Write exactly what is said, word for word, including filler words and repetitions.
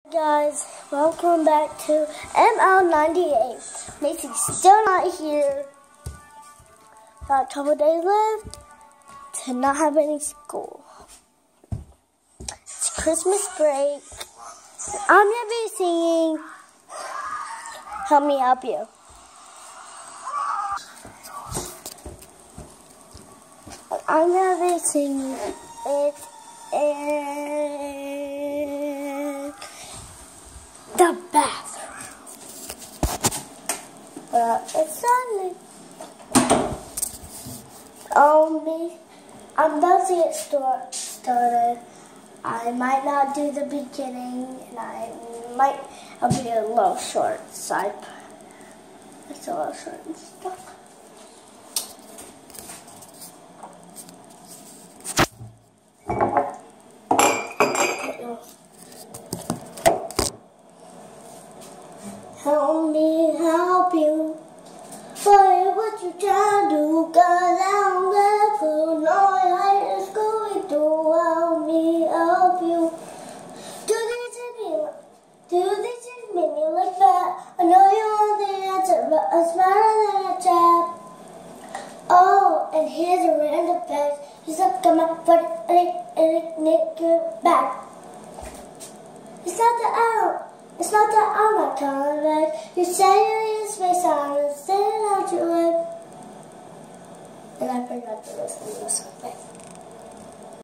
Guys, welcome back to M L ninety-eight. Macy's still not here. Got a couple days left to not have any school. It's Christmas break. I'm gonna be singing Help Me Help You. I'm gonna be singing it in the bathroom. But it's Sunday. Only I'm about to get start, started. I might not do the beginning, and I might I'll be a little short, so I, it's a little short and stuff. Help me help you. Boy, what you trying to do? Cause I don't get a clue. No, I just going through. Help me help you. Do this to me. Do this to make me look bad. I know you want the answer, but I'm smarter than a chat. Oh, and here's a random fact. He's up, come up, put it in it, nick your back. It's not the out. It's not that I'm not coming back. You say you're in space, I'm gonna stand out your way. And I forgot to listen to this one.